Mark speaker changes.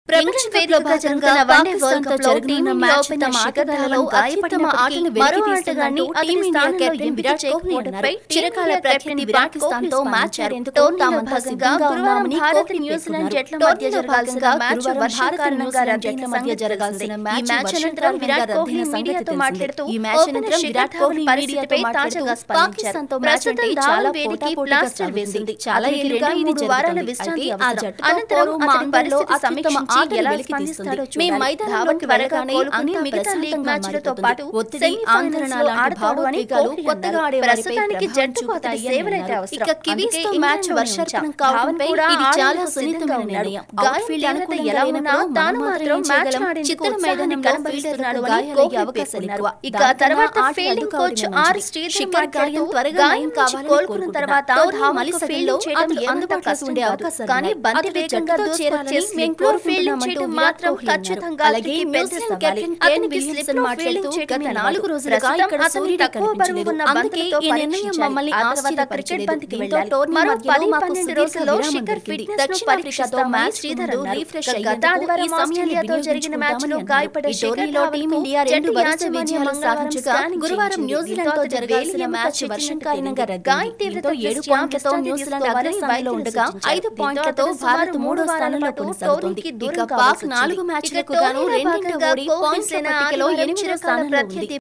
Speaker 1: ప్రపంచ వేదికగా జరుగుతున్న వన్డే వరల్డ్ కప్ లో టీమిండియా మ్యాచ్ తమ ఆటగాళ్లలో అత్యుత్తమ ఆటను వెలికితీస్తున్నట్టు టీమిండియా కెప్టెన్ విరాట్ కోహ్లీ అన్నారు. చిరకాల ప్రత్యర్థి పాకిస్తాన్ తో మ్యాచ్ ఆడేందుకు తామంతా సిద్ధంగా ఉన్నామని భారత్ న్యూజిలాండ్ జట్ల మధ్య జరగాల్సిన మ్యాచ్ వర్షాకారణంగా జట్ల మధ్య జరగాల్సిన ఈ మ్యాచ్ అనంతరం విరాట్ కోహ్లీ మీడియాతో మాట్లాడుతూ ఈ మ్యాచ్ అనంతరం విరాట్ కోహ్లీ పరిస్థితిపై తాజాగా స్పందించారు. ప్రస్తుతం చాలా వేదికి ప్లాస్టర్ వేసింది. చాలా ఏళ్లుగా ఇది 3 వారాల విశ్రాంతి అనంతరం అతని పరిస్థితి సమీక్షించి ఎలా స్పందిస్తాడో చూడాలి. మిగతా లీగ్ మ్యాచ్లతో పాటు సెమీఫైనల్స్ లో ఆడతాడు అని కొత్తగా ఆడే ప్రస్తుతానికి జట్టుకు అతని సేవలైతే అవసరం. ఇక కివీస్ తో మ్యాచ్ వర్షాకాలం కావడంపై ఇది చాలా సున్నితమైన నిర్ణయం. గాయపీడత ఎలా ఉన్నా తాను మాత్రం మ్యాచ్ ఆడేందుకు మైదానంలో ఫీల్డర్లు గాయాలయ్యే అవకాశాలు ఎక్కువ. ఇక తర్వాత ఫీల్డింగ్ కోచ్ ఆర్ శ్రీధర్ గాయం త్వరగా నయం కావాలని కోలుకున్న తర్వాత మళ్ళీ ఫీల్డింగ్ చేయడం అందుబాటులో ఉండే అవకాశం. కానీ బంతి వేగంగా దూసుకొచ్చేసి ఫీల్డింగ్ చేయడం మాత్రం ఖచ్చితంగా అలాగే న్యూజిలాండ్ కెప్టెన్ కేన్ విలియమ్సన్ మాట్లాడుతూ గత 4 రోజులుగా ఇక్కడ సూర్యుడు కనిపించలేదు. అందుకే ఈ నిర్ణయం మమ్మల్ని ఆశ్చర్యపరిచే బంతికి వెళ్ళాలి. మరో 10-12 రోజుల్లో శిఖర్ దక్షిణాఫ్రికాతో మ్యాచ్ శ్రీధర్ రీఫ్రెష్ గత ఆదివారం ఆస్ట్రేలియాతో జరిగిన మ్యాచ్ లో గాయపడ్డ టోర్నీలో టీమిండియా 2 వరుస విజయాలు సాధించగా గురువారం న్యూజిలాండ్ తో జరగాల్సిన మ్యాచ్ వర్షం కారణంగా గాయం తీవ్రతతో 7 పాయింట్లతో న్యూజిలాండ్ అగ్రస్థానంలో ఉండగా 5 పాయింట్లతో భారత్ 3వ స్థానంలో కొనసాగుతోంది. ఇక పాక్ 4 మ్యాచ్లకు గాను 2 ఓడి పాయింట్ల పట్టికలో 8వ స్థానంలో ఉంది.